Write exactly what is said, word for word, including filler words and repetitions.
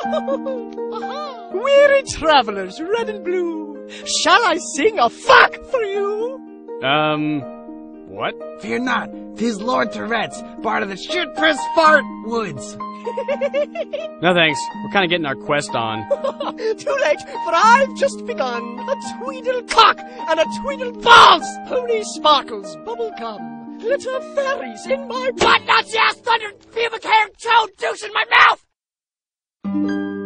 Weary travelers, red and blue, shall I sing a fuck for you? Um, what? Fear not, 'tis Lord Tourette's, bard of the shit press fart woods. No thanks, we're kinda getting our quest on. Too late, for I've just begun. A tweedle cock and a tweedle balls! Pony sparkles, bubble gum, glitter fairies in my butt nuts, ass thunder, pubic hair, toad, douche in my mouth!